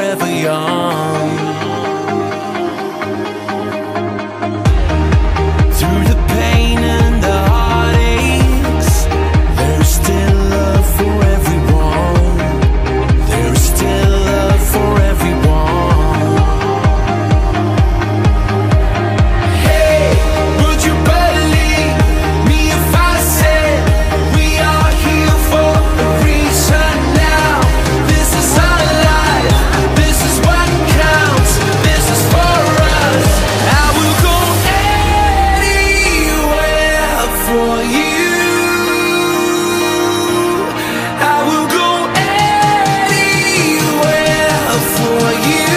forever young. Through the pain and the heartaches, there's still love for everyone. There's still love for everyone. Hey, would you believe me if I said we are here for a reason now? This is our life, this is what counts, this is for us. I will go anywhere for you. I will go anywhere for you.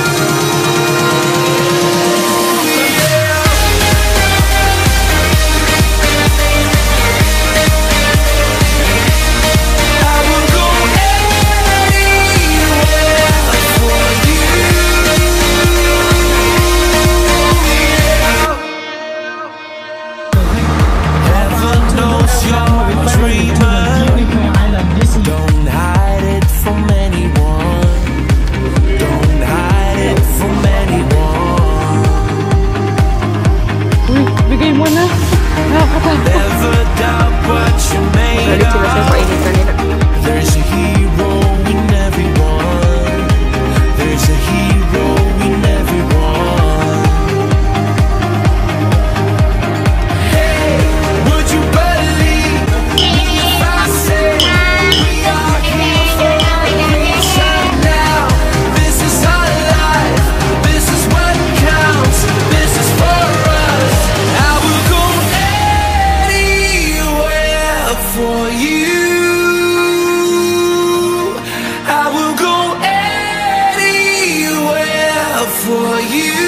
I will go anywhere for you. Heaven knows you're a dreamer. Don't hide it from anyone. Don't hide it from anyone. Uy, bigay mo na. Nakakatakot. Never doubt what you made Galit sila sa of. painit kanina. There's a hero in everyone. There's a hero in everyone. Hey, would you believe me if I said we are here for a reason now? This is our life, this is what counts, this is for us. I will go anywhere for you. I will go anywhere for you.